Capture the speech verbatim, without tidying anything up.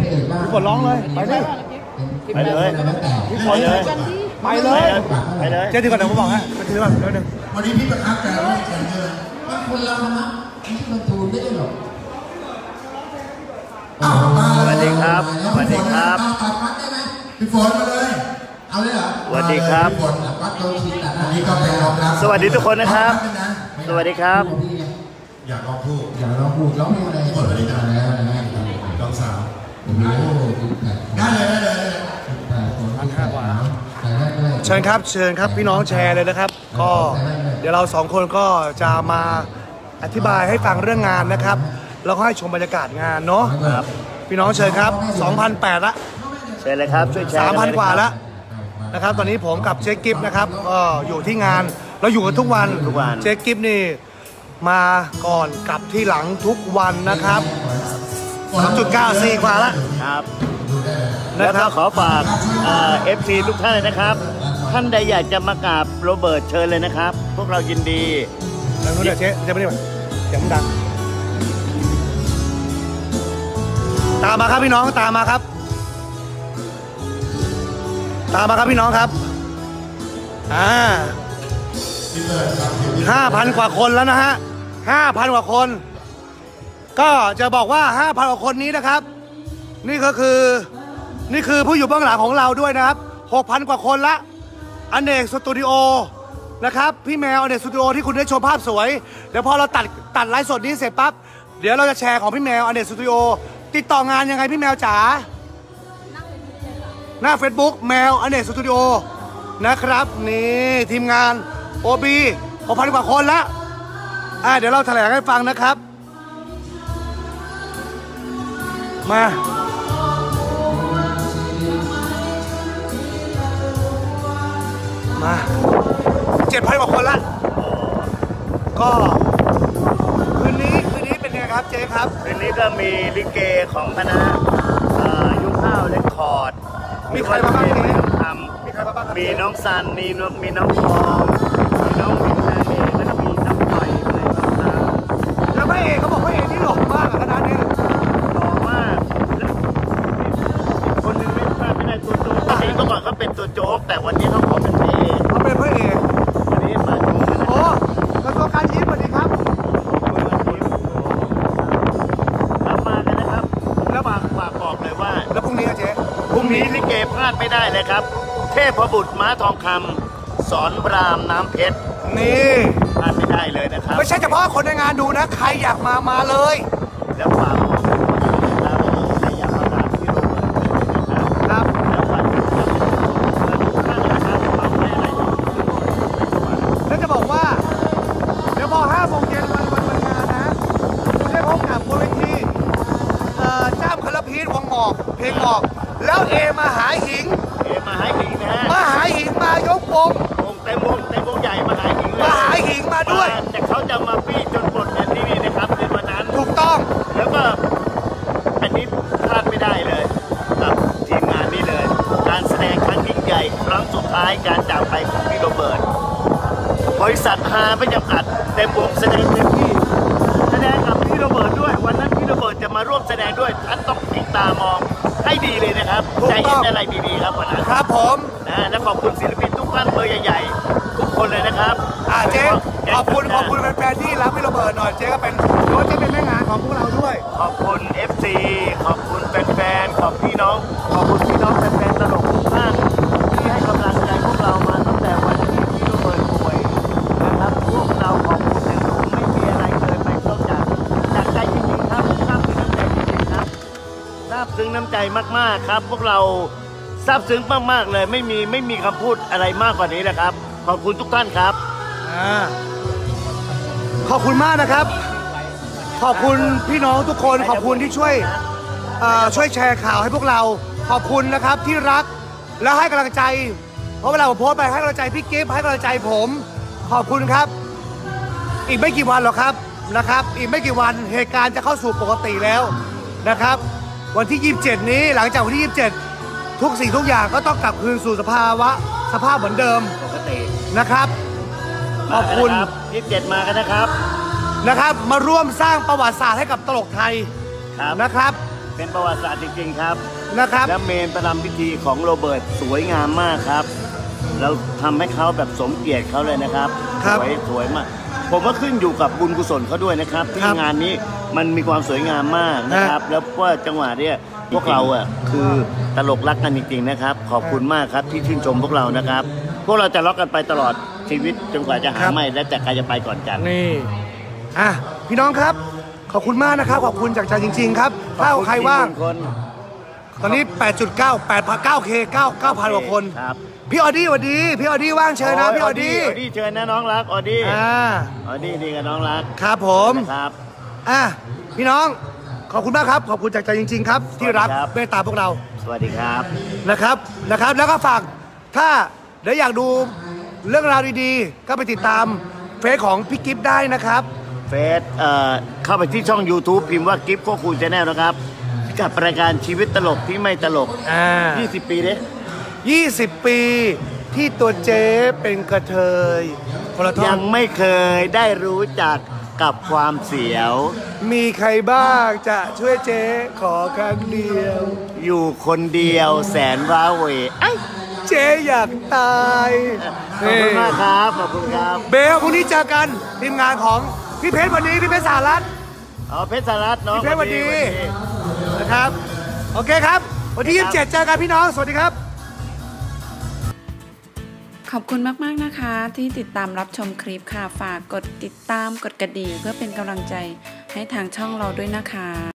กดร้องเลยไปเลยไปเลยพี่ขอเลยไปเลยไปเลยเจ๊ที่ก่อนเดี๋ยวผมบอกฮะเจ๊ที่ก่อนเดี๋ยวหนึ่งวันนี้พี่ประคับแต่ว่าแข่งเงินบางคนเรานะที่มันทูนไม่ได้หรอกสวัสดีครับสวัสดีครับพี่ฝนมาเลยเอาเลยเหรอสวัสดีครับสวัสดีทุกคนนะครับสวัสดีครับอยากลองพูดอยากลองพูดร้องอะไรหมดเลยนะลองสาวได้เลยได้เลยเชิญครับเชิญครับพี่น้องแชร์เลยนะครับก็เดี๋ยวเราสองคนก็จะมาอธิบายให้ฟังเรื่องงานนะครับแล้วก็ให้ชมบรรยากาศงานเนาะพี่น้องเชิญครับ สองพันแปด ละเชิญเลยครับช่วยแชร์สามพัน กว่าแล้วนะครับตอนนี้ผมกับเจ๊กิฟนะครับก็อยู่ที่งานเราอยู่กันทุกวันทุกวันเจ๊กิฟนี่มาก่อนกลับที่หลังทุกวันนะครับ สามจุดเก้าสี่ กว่าแล้วครับแล้วก็ขอฝากเอฟซีทุกท่านเลยนะครับท่านใดอยากจะมากราบโรเบิร์ตเชิญเลยนะครับพวกเรายินดีแล้วนู้นเดี๋ยวเจ๊จะไม่ได้ไหมเดี๋ยวมันดังตามมาครับพี่น้องตามมาครับตามมาครับพี่น้องครับอ่าห้าพันกว่าคนแล้วนะฮะห้าพันกว่าคนก็จะบอกว่าห้าพันกว่าคนนี้นะครับนี่ก็คือนี่คือผู้อยู่เบื้องหลังของเราด้วยนะครับหกพันกว่าคนละอเนกสตูดิโอนะครับพี่แมวอเนกสตูดิโอที่คุณได้ชมภาพสวยเดี๋ยวพอเราตัดตัดไลฟ์สดนี้เสร็จปั๊บเดี๋ยวเราจะแชร์ของพี่แมวอเนกสตูดิโอติดต่องานยังไงพี่แมวจ๋าหน้า Facebook แมวอเนกสตูดิโอนะครับนี่ทีมงานโอบีหกพันกว่าคนละอ่าเดี๋ยวเราแถลงให้ฟังนะครับมามาเจ็ดพันกว่าคนละก็คืนนี้คืนนี้เป็นไงครับเจ๊ครับคืนนี้ก็มีลิเกของคณะยุคข้าวเรคคอร์ดมีใครมาบ้างเจ๊ทำมีใครมาบ้างมีน้องซันมีมีน้องฟองมีน้องวินแทนเองแล้วก็มีน้องหน่อยอะไรต่างๆแล้วพระเอกเขาบอกพระเอกนี่หล่อมากขนาดนี้หล่อมากคนหนึ่งไม่พลาดไม่ได้ตัวโจ๊กตอนนี้ก็บอกเขาเป็นตัวโจ๊กแต่วันนี้เขาขอเป็นพระเอกเขาเป็นพระเอกวันนี้มาดูกันโอ้กระทรวงการยิ้มสวัสดีครับรับมากันนะครับแล้วฝากฝากบอกเลยว่าแล้วพรุ่งนี้เจ๊พรุ่งนี้ลิเกพลาดไม่ได้เลยครับเทพบุตรม้าทองคำสอนรามน้ำเพชรนี่พลาดไม่ได้เลยนะครับไม่ใช่เฉพาะคนในงานดูนะใครอยากมามาเลยแล้วฝากบอกนะครับใครอยากมากราบที่โรเบิร์ตนะครับครับแล้วฝากทุกท่านนะครับเราไม่อะไรแล้วจะบอกว่าเดี๋ยวพอห้าโมงเย็นวันวันวันงานนะคุณได้พบกับบนเวทีจ้ามคาราพีทวงหมอกเพลงหมอกแล้วเอมาหาหิงเอมาหาหิงนะฮะมาหาหิงมายกวงวงเต็มวงเต็มวงใหญ่มาหาหิงเลยมาหาหิงมาด้วยแต่เขาจะมาปี้จนหมดเนี่ยที่นี่นะครับในวันนั้นถูกต้องแล้วก็อันนี้พลาดไม่ได้เลยกับทีมงานนี้เลยการแสดงครั้งยิ่งใหญ่ครั้งสุดท้ายการจากไปของพี่โรเบิร์ตบริษัทฮาไม่จำกัดเต็มวงแสดงเต็มที่แสดงกับพี่โรเบิร์ตด้วยวันนั้นพี่โรเบิร์ตจะมาร่วมแสดงด้วยท่านต้องติดตามองให้ดีเลยนะครับใจเห็นอะไรดีๆครับวันนั้นครับผมนะและขอบคุณศิลปินทุกท่านเบอร์ใหญ่ๆทุกคนเลยนะครับอ่าเจ๊ขอบคุณขอบคุณแฟนๆที่รับพี่โรเบิร์ตหน่อยเจ๊ก็เป็นโค้ชเจ๊เป็นแม่งานของพวกเราด้วยขอบคุณ เอฟ ซี ขอบคุณแฟนๆขอบพี่น้องขอบคุณพี่น้องแฟนๆตลกทุกท่านที่ให้กำลังใจพวกเรามาตั้งแต่วันที่พี่โรเบิร์ตป่วยนะครับพวกเราขอบคุณอย่างสูงไม่มีอะไรเกินไปนอกจากจากใจจริงๆครับซาบซึ้งน้ำใจจริงๆครับซาบซึ้งน้ำใจมากๆครับพวกเราซาบซึ้งมากๆเลยไม่มีไม่มีคำพูดอะไรมากกว่านี้นะครับขอบคุณทุกท่านครับขอบคุณมากนะครับขอบคุณพี่น้องทุกคนขอบคุณที่ช่วยช่วยแชร์ข่าวให้พวกเราขอบคุณนะครับที่รักและให้กำลังใจเพราะเวลาผมโพสต์ไปให้กำลังใจพี่กิฟต์ให้กำลังใจผมขอบคุณครับอีกไม่กี่วันหรอกครับนะครับอีกไม่กี่วันเหตุการณ์จะเข้าสู่ปกติแล้วนะครับวันที่ยี่สิบเจ็ดนี้หลังจากวันที่ยี่สิบเจ็ดทุกสิ่งทุกอย่างก็ต้องกลับคืนสู่สภาวะสภาพเหมือนเดิมปกตินะครับขอบคุณยี่สิบเจ็ดมากันนะครับนะครับมาร่วมสร้างประวัติศาสตร์ให้กับตลกไทยนะครับเป็นประวัติศาสตร์จริงๆครับนะครับและเมนประรำพิธีของโรเบิร์ตสวยงามมากครับเราทำให้เขาแบบสมเกียรติเขาเลยนะครับครับสวยสวยมากผมว่าขึ้นอยู่กับบุญกุศลเขาด้วยนะครับที่ครับงานนี้มันมีความสวยงามมากนะครับ แล้วว่าจังหวะเนี้ยพวกเราอ่ะคือตลกรักกันจริงๆนะครับ ขอบคุณมากครับที่ชื่นชมพวกเรานะครับ พวกเราจะรักกันไปตลอดชีวิตจนกว่าจะหาครับไม่และแต่ใครจะไปก่อนกันนี่อ่ะพี่น้องครับ ขอบคุณมากนะครับ ขอบคุณจากใจจริง ๆ ครับถ้าใครว่างขอบคุณตอนนี้ แปดจุดเก้า แปดพัน เก้าเค เก้า เก้าพันกว่าคนครับพี่ออดี้สวัสดี พี่ออดี้ว่างเชิญนะพี่ออดี้ออดี้เชิญนะน้องรักออดี้อ่าออดี้ดีกับน้องรักครับผมนะครับอ่ะพี่น้องขอบคุณมากครับ ขอบคุณจากใจจริง ๆ ครับ ที่รักสวัสดีครับเมตตาพวกเราสวัสดีครับนะครับนะครับ แล้วก็ฝากถ้าเดี๋ยวอยากดูเรื่องราวดีๆ ก็ไปติดตามเฟซของพี่กิฟต์ได้นะครับเฟซเอ่อเข้าไปที่ช่อง YouTube พิมพ์ว่ากิฟต์โคคูชแนลนะครับกับรายการชีวิตตลกที่ไม่ตลกอ่ายี่สิบ ปีเด้ยี่สิบ ปีที่ตัวเจ๊เป็นกระเทยคนละท่อยันงไม่เคยได้รู้จักกับความเสียวมีใครบ้างจะช่วยเจ๊ขอครั้งเดียวอยู่คนเดียวแสนว้าเหวไอ้ยเจ๊อยากตายขอบคุณมากครับ ขอบคุณครับเบลพรุ่งนี้เจอกันทีมงานของพี่เพชรวันนี้พี่เพชรสารัตน์อ๋อเพชรสารัตน์เนาะพี่เพชรสวัสดี นะครับ โอเคครับ วันที่ยี่สิบเจ็ดเจอกันพี่น้อง สวัสดีครับขอบคุณมากๆนะคะที่ติดตามรับชมคลิปค่ะ ฝากกดติดตามกดกระดิ่งเพื่อเป็นกำลังใจให้ทางช่องเราด้วยนะคะ